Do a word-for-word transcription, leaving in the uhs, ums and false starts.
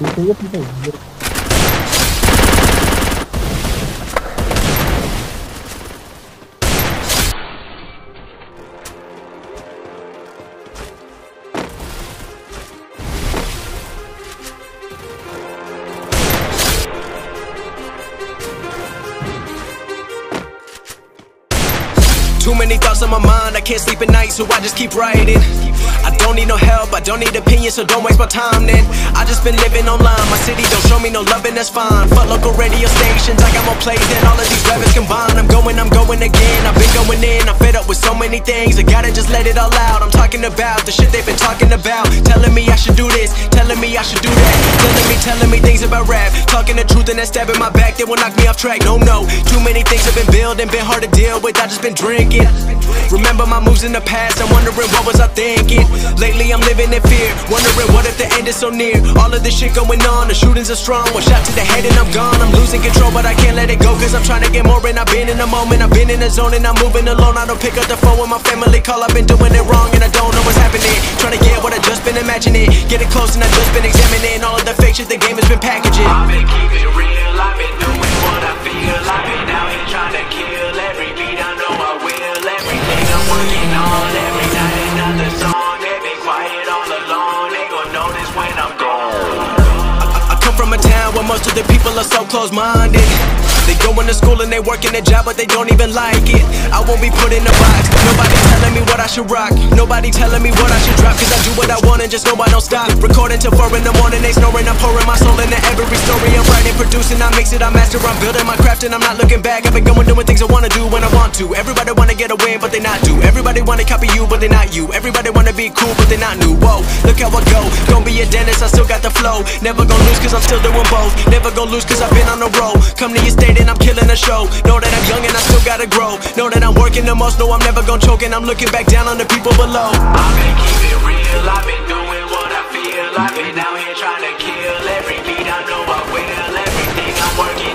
Pita, pita. Too many thoughts on my mind, I can't sleep at night, so I just keep writing. I don't need no help, I don't need opinions, so don't waste my time then. I just been living online, my city don't show me no loving, that's fine. Fuck local radio stations, I got more plays than all of these rappers combined. I'm going, I'm going again, I've been going in, I'm fed up with so many things, I gotta just let it all out. I'm talking about the shit they've been talking about, telling me I should do this, telling me I should do that, telling me, telling me things about rap, talking the truth and then stabbing my back, they will knock me off track. No, no, too many things have been building, been hard to deal with, I just been drinking. Remember my moves in the past, I'm wondering what was I thinking. Lately I'm living in fear, wondering what if the end is so near. All of this shit going on, the shootings are strong, one shot to the head and I'm gone. I'm losing control but I can't let it go, cause I'm trying to get more. And I've been in the moment, I've been in the zone, and I'm moving alone. I don't pick up the phone when my family call, I've been doing it wrong and I don't know what's happening. Trying to get what I just been imagining, getting close and I just been examining all of the fake shit the game has been packaging. I've been keeping real, I've been doing what I feel, I've been out here trying to kill every beat, I know I will. Everything I'm working on, every night another song. They been quiet all along, they gon' notice when I'm gone. I, I come from a town where most of the people are so close-minded. They go into school and they work in a job but they don't even like it. I won't be put in a box, nobody telling me what I should rock, nobody telling me what I should drop, cause I do what I want and just know I don't stop. Recording till four in the morning, they snoring, I'm pouring my soul into every story. I'm writing, producing, I mix it, I master, I'm building my craft and I'm not looking back. I've been going doing things I wanna do when I want to. Everybody wanna get a win but they not do. Everybody wanna copy you but they not you. Everybody wanna be cool but they not new. Whoa, look how I go, gon' be a dentist, I still got the flow. Never gon' lose cause I'm still doing both. Never gon' lose cause I've been on the road. Come to your state and I'm killing the show. Know that I'm young and I still gotta grow. Know that I'm working the most, know I'm never gon' choke. And I'm looking back down on the people below. I've been keeping real, I've been doing what I feel, I've been out here trying to kill every beat, I know I will. Everything I'm working